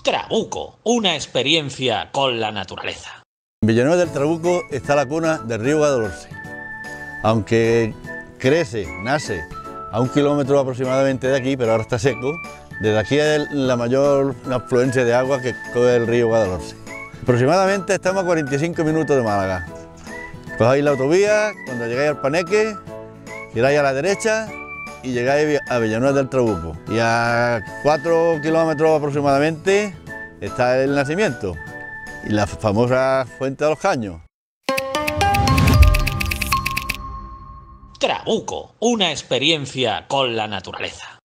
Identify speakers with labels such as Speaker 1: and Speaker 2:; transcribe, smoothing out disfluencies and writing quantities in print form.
Speaker 1: Trabuco, una experiencia con la naturaleza.
Speaker 2: En Villanueva del Trabuco está la cuna del río Guadalhorce. Aunque nace a 1 kilómetro aproximadamente de aquí, pero ahora está seco, desde aquí es la mayor afluencia de agua que coge el río Guadalhorce. Aproximadamente estamos a 45 minutos de Málaga. Cogéis la autovía, cuando llegáis al Paneque, giráis a la derecha y llegáis a Villanueva del Trabuco. Y a 4 kilómetros aproximadamente está el nacimiento y la famosa Fuente de los Caños.
Speaker 1: Trabuco, una experiencia con la naturaleza.